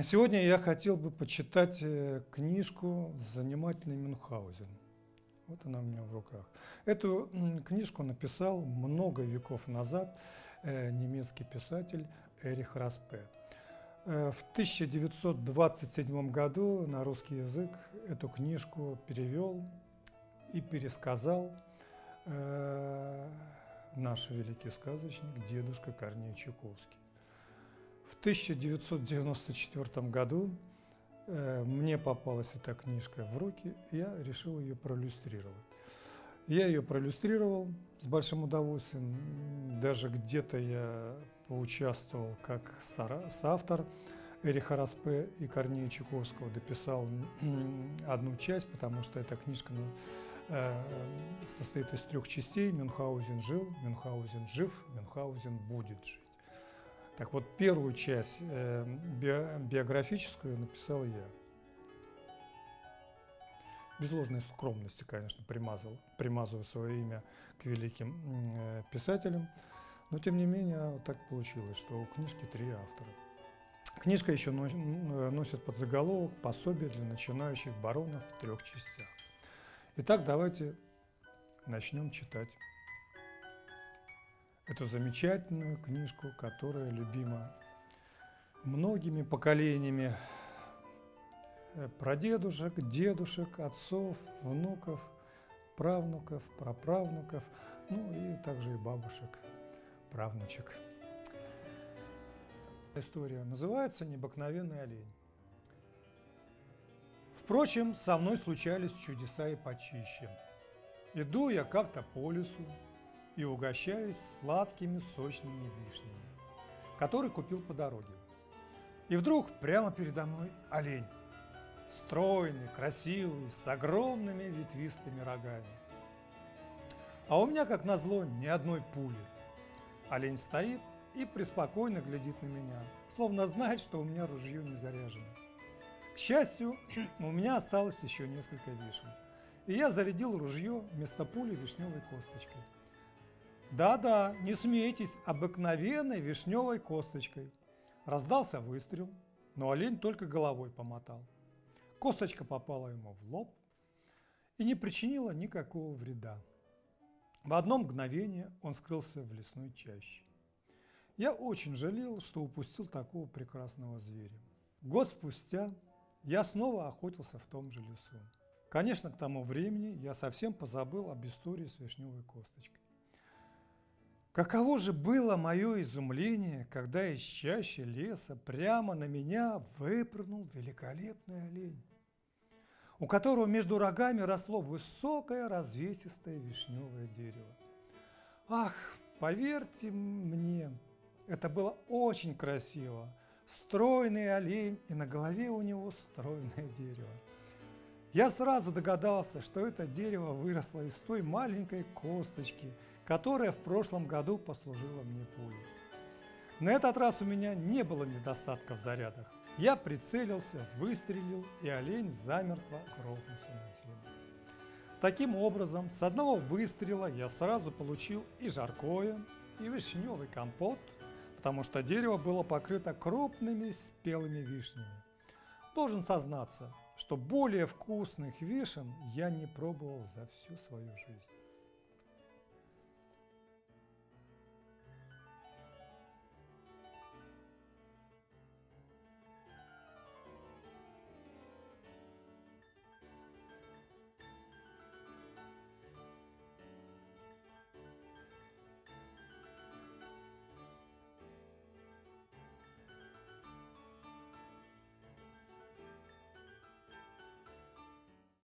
Сегодня я хотел бы почитать книжку «Занимательный Мюнхгаузен». Вот она у меня в руках. Эту книжку написал много веков назад немецкий писатель Эрих Распе. В 1927 году на русский язык эту книжку перевел и пересказал наш великий сказочник, дедушка Корней Чуковский. В 1994 году мне попалась эта книжка в руки, и я решил ее проиллюстрировать. Я ее проиллюстрировал с большим удовольствием, даже где-то я поучаствовал как соавтор Эриха Распе и Корнея Чуковского, дописал одну часть, потому что эта книжка состоит из 3 частей. Мюнхгаузен жил, Мюнхгаузен жив, Мюнхгаузен будет жить. Так вот, первую часть биографическую написал я. Без ложной скромности, конечно, примазываю свое имя к великим писателям, но тем не менее вот так получилось, что у книжки 3 автора. Книжка еще носит подзаголовок «Пособие для начинающих баронов в 3 частях». Итак, давайте начнем читать эту замечательную книжку, которая любима многими поколениями прадедушек, дедушек, отцов, внуков, правнуков, праправнуков, ну и также и бабушек, правнучек. История называется «Необыкновенный олень». Впрочем, со мной случались чудеса и почище. Иду я как-то по лесу и угощаюсь сладкими сочными вишнями, которые купил по дороге. И вдруг прямо передо мной олень, стройный, красивый, с огромными ветвистыми рогами. А у меня, как назло, ни одной пули. Олень стоит и преспокойно глядит на меня, словно знает, что у меня ружье не заряжено. К счастью, у меня осталось еще несколько вишен, и я зарядил ружье вместо пули вишневой косточкой. Да-да, не смейтесь, обыкновенной вишневой косточкой. Раздался выстрел, но олень только головой помотал. Косточка попала ему в лоб и не причинила никакого вреда. В одно мгновение он скрылся в лесной чаще. Я очень жалел, что упустил такого прекрасного зверя. Год спустя я снова охотился в том же лесу. Конечно, к тому времени я совсем позабыл об истории с вишневой косточкой. Каково же было мое изумление, когда из чащи леса прямо на меня выпрыгнул великолепный олень, у которого между рогами росло высокое развесистое вишневое дерево. Ах, поверьте мне, это было очень красиво. Стройный олень, и на голове у него стройное дерево. Я сразу догадался, что это дерево выросло из той маленькой косточки, которая в прошлом году послужила мне пулей. На этот раз у меня не было недостатка в зарядах. Я прицелился, выстрелил, и олень замертво грохнулся на землю. Таким образом, с одного выстрела я сразу получил и жаркое, и вишневый компот, потому что дерево было покрыто крупными спелыми вишнями. Должен сознаться, что более вкусных вишен я не пробовал за всю свою жизнь.